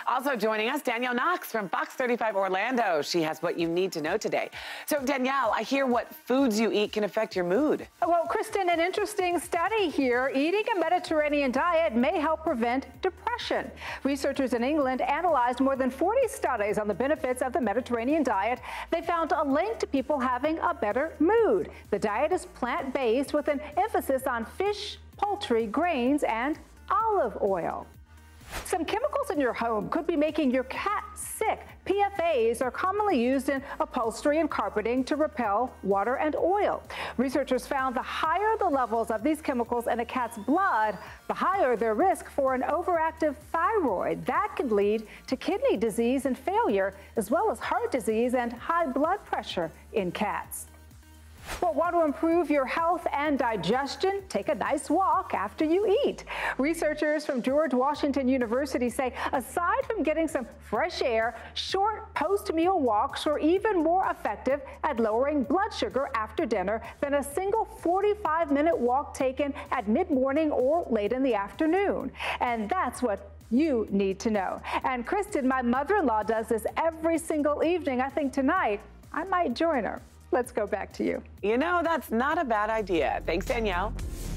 Also joining us, Danielle Knox from Fox 35 Orlando. She has what you need to know today. So Danielle, I hear what foods you eat can affect your mood. Well, Kristen, an interesting study here. Eating a Mediterranean diet may help prevent depression. Researchers in England analyzed more than 40 studies on the benefits of the Mediterranean diet. They found a link to people having a better mood. The diet is plant-based with an emphasis on fish, poultry, grains, and olive oil. Some chemicals in your home could be making your cat sick. PFAs are commonly used in upholstery and carpeting to repel water and oil. Researchers found the higher the levels of these chemicals in a cat's blood, the higher their risk for an overactive thyroid. That can lead to kidney disease and failure, as well as heart disease and high blood pressure in cats. Well, want to improve your health and digestion? Take a nice walk after you eat. Researchers from George Washington University say aside from getting some fresh air, short post-meal walks are even more effective at lowering blood sugar after dinner than a single 45-minute walk taken at mid-morning or late in the afternoon. And that's what you need to know. And Kristen, my mother-in-law, does this every single evening. I think tonight I might join her. Let's go back to you. You know, that's not a bad idea. Thanks, Danielle.